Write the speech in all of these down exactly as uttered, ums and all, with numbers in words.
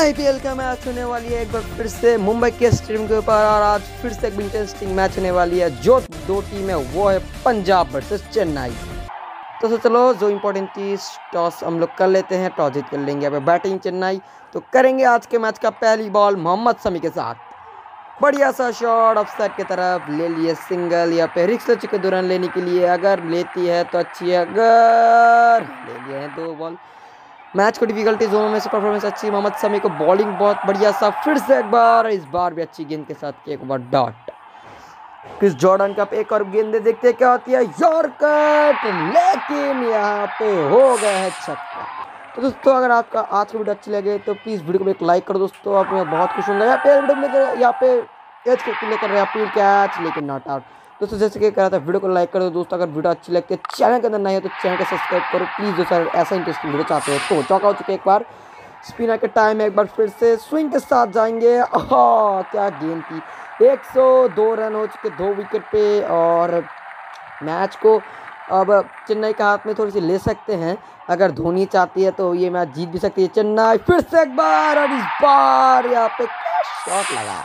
IPL का match होने वाली है एक बार फिर से मुंबई के स्टेडियम के ऊपर और आज फिर से एक इंटरेस्टिंग मैच होने वाली है। जो दो टीम है वो है पंजाब वर्सेस चेन्नई। तो, तो चलो जो इंपॉर्टेंट चीज टॉस हम लोग कर लेते हैं। टॉस जीत कर लेंगे यहाँ पे बैटिंग चेन्नई। तो करेंगे आज के मैच का पहली बॉल मोहम्मद शमी के साथ। बढ़िया सा शॉट ऑफ साइड की तरफ ले लिए, सिंगल या पे रिक्स ले चुके दो रन लेने के लिए। अगर लेती है तो अच्छी है, अगर ले लिए हैं दो बॉल। मैच को डिफिकल्टी जोन में से परफॉर्मेंस अच्छी, मोहम्मद शमी को बॉलिंग बहुत बढ़िया सा, फिर से एक बार, इस बार भी अच्छी गेंद के साथ एक बार डॉट। क्रिस जॉर्डन का एक और गेंद देखते हैं क्या होती है, यॉर्कर, लेकिन यहाँ पे हो गया है छक्का। तो दोस्तों अगर आपका आज की वीडियो अच्छी लगे तो प्लीज़ वीडियो को एक लाइक करो दोस्तों, आप मैं बहुत खुश होंगे। यहाँ पे वीडियो में यहाँ पे एच को लेकर अपील कैच लेकिन नॉट आउट। दोस्तों जैसे कि कहा था वीडियो को लाइक करो दोस्तों, अगर वीडियो अच्छी लगती है चैनल के अंदर नहीं है तो चैनल को सब्सक्राइब करो प्लीज़ दोस्तों, ऐसा इंटरेस्टिंग वीडियो चाहते हो तो। चौका हो चुके एक बार, स्पिनर के टाइम है, एक बार फिर से स्विंग के साथ जाएंगे। हाँ क्या गेंद थी, एक सौ दो रन हो चुके दो विकेट पे, और मैच को अब चेन्नई के हाथ में थोड़ी सी ले सकते हैं। अगर धोनी चाहती है तो ये मैच जीत भी सकती है चेन्नई। फिर से एक बार, और इस बार यहाँ पे क्या शॉट लगा,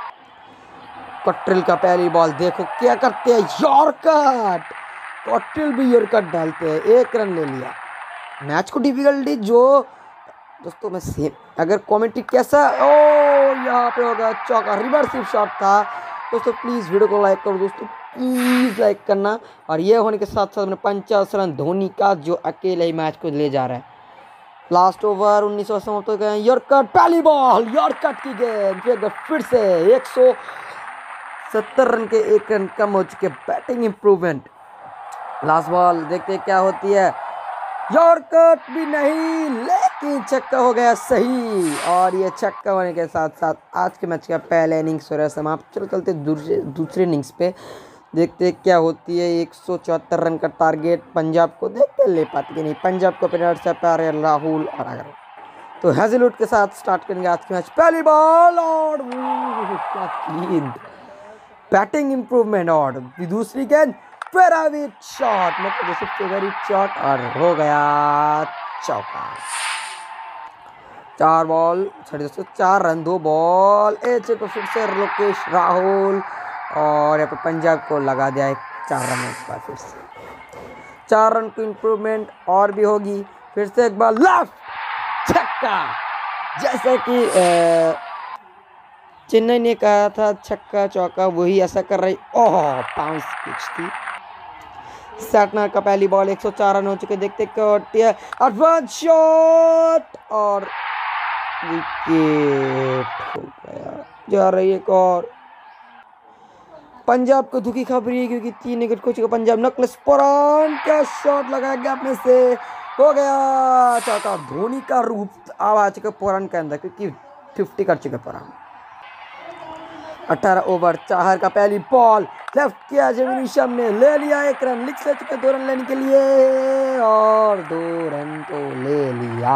कॉट्रिल का पहली बॉल देखो क्या करते हैं, यॉर्कर। कॉट्रिल भी यॉर्कर डालते हैं, एक रन ले लिया। मैच को डिफिकल्टी जो दोस्तों मैं सेम, अगर कमेंट्री कैसा, ओ यहाँ पे होगा चौका, रिवर्सिव शॉट था दोस्तों। प्लीज़ वीडियो को लाइक करो दोस्तों, प्लीज़ लाइक करना। और ये होने के साथ साथ अपने पचास रन धोनी का, जो अकेले ही मैच को ले जा रहा है। लास्ट ओवर उन्नीस सौ समाप्त हो गए, यॉर्कर पहली बॉल, यॉर्कर की गेंद, फिर फिर से एक सौ सत्तर रन के एक रन कम हो चुके, बैटिंग इंप्रूवमेंट। लास्ट बॉल देखते क्या होती है, यॉर्कर भी नहीं लेकिन छक्का हो गया सही। और ये छक्का होने के साथ साथ आज के मैच का पहला इनिंग्स हो रहा है समाप्त। चलो चलते दूसरे दूसरे इनिंग्स पे, देखते क्या होती है। एक सौ चौहत्तर रन का टारगेट पंजाब को, देखते ले पाती कि नहीं। पंजाब को पेनल्टी से प्यार है राहुल, और अगर तो हैजलवुड के साथ स्टार्ट करेंगे आज के मैच। पहली बॉल और क्या गेंद, बैटिंग इंप्रूवमेंट। और दूसरी गेंद फेवरेट शॉट, मतलब जैसे फेवरेट शॉट, और हो गया चौका। चार बॉल सॉरी दोस्तों चार रन दो बॉल, एच को फिर से लोकेश राहुल, और यहाँ पे पंजाब को लगा दिया एक चार रन का, फिर से चार रन की इंप्रूवमेंट और भी होगी। फिर से एक बार लेफ्ट छक्का, जैसा कि आ, चेन्नई ने कहा था छक्का चौका, वही ऐसा कर रही। ओह पांच पिच थी। सैटनर का पहली बॉल, एक सौ चार रन हो चुके, देखते क्या होती है, एडवांस शॉट और विकेट हो गया। जा रही है एक और। पंजाब को दुखी खबरी है क्योंकि तीन विकेट खो चुका पंजाब। नकलेस परान का शॉट लगाया गैप में से, हो गया चौका। धोनी का रूप आ चुका परान के अंदर, क्योंकि फिफ्टी कर चुके परान। अठारह ओवर, चाहर का पहली बॉल, लेफ्ट किया जमीनी शम ने, ले लिया एक रन, लिख ले चुके दो रन लेने के लिए, और दो रन तो ले लिया।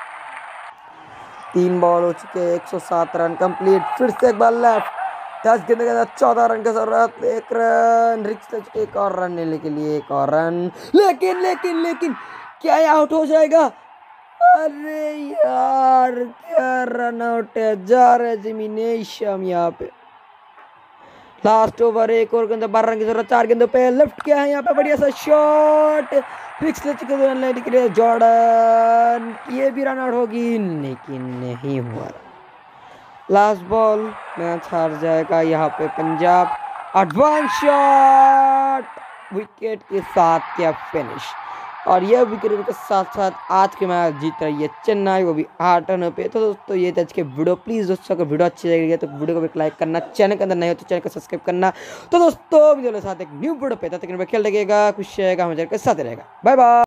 तीन बॉल हो चुके, एक सौ सात रन कंप्लीट। फिर से एक बार लेफ्ट, दस गेंद के साथ चौदह रन की जरूरत, एक रन, रिक्स ले चुके एक और रन लेने के लिए, एक और रन, लेकिन लेकिन लेकिन क्या आउट हो जाएगा। अरे यार क्या रन आउट है, जा रहे जमीनी शम यहाँ पे। लास्ट ओवर, एक और गेंद, बारह रन की जरूरत, चार गेंदों पे, लेफ्ट किया है यहाँ पे, बढ़िया सा शॉट, फिक्स ले चुके रन लेने के लिए जॉर्डन, ये भी रन आउट होगी लेकिन नहीं हुआ। लास्ट बॉल, मैच हार जाएगा यहाँ पे पंजाब। एडवांस शॉट विकेट के साथ क्या फिनिश, और यह विकेट के साथ साथ आज के मैच जीत रही है चेन्नई, वो भी आठ रनों पे। तो दोस्तों ये आज के वीडियो, प्लीज़ दोस्तों अगर वीडियो अच्छी लगी है तो वीडियो को भी लाइक करना, चैनल के अंदर नहीं हो तो चैनल को सब्सक्राइब करना। तो दोस्तों वीडियो के साथ एक न्यू वीडियो पे तब तक खेल रहेगा, खुश रहेगा, हमें के साथ रहेगा। Bye bye.